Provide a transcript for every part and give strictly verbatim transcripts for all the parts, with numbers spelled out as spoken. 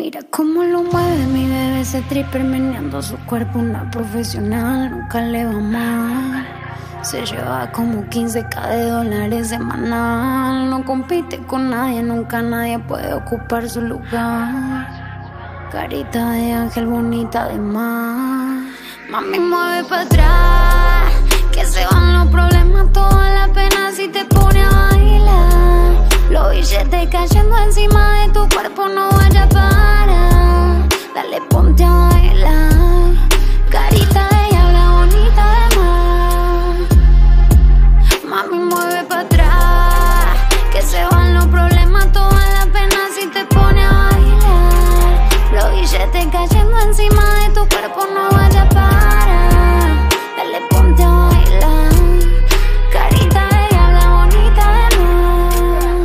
Mira cómo lo mueve mi bebé, ese tripper meneando su cuerpo, una profesional, nunca le va mal. Se lleva como quince ka de dólares semanal. No compite con nadie, nunca nadie puede ocupar su lugar. Carita de ángel, bonita de mar. Mami, mueve pa' atrás, que se van los problemas, toda la pena si te pone a bailar. Los billetes cayendo encima de tu cuerpo, no vaya a parar. Dale, ponte a bailar. Carita de diabla, bonita de mar. Mami, mueve pa' atrás, que se van los problemas, toda la pena si te pone a bailar. Los billetes cayendo encima de tu cuerpo, no vaya a parar. Dale, ponte a bailar. Carita de diabla, bonita de mar.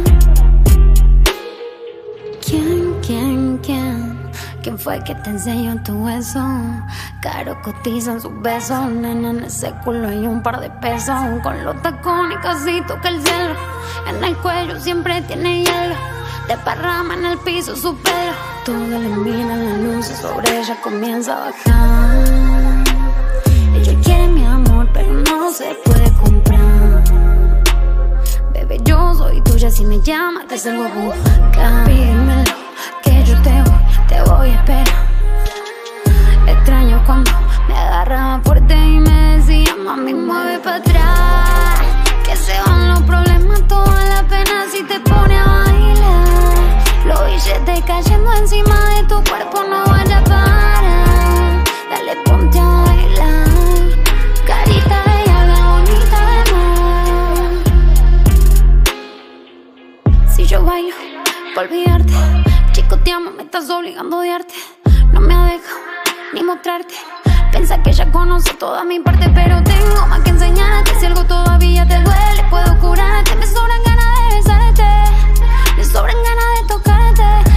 ¿Quién, quién, quién? ¿Quién fue que te enseñó tu beso? Caro cotizan sus besos, nena, en ese culo hay un par de pesos. Con los tacones casi toca el cielo, en el cuello siempre tiene hielo. Desparrama en el piso su pelo, todo ilumina las luces sobre ella comienza a bajar. Ella quiere mi amor, pero no se puede comprar. Bebé, yo soy tuya, si me llamas te salgo a buscar. Pídemelo, que yo te voy, te voy a esperar. Extraño cuando me agarraba fuerte y me decía, mami, mueve pa' atrás, que se van los problemas, toda la pena si te pone a bailar. Los billetes cayendo encima de tu cuerpo, no vaya a parar. Dale, ponte a bailar. Carita de diabla, bonita de mar. Si yo bailo, pa' olvidarte. Chico, te amo, me estás obligando a odiarte. No me ha dejado ni mostrarte. Piensa que ya conoce toda mi parte, pero tengo más que enseñarte. Si algo todavía te duele, puedo curarte. Me sobran ganas de besarte, me sobran ganas de tocarte.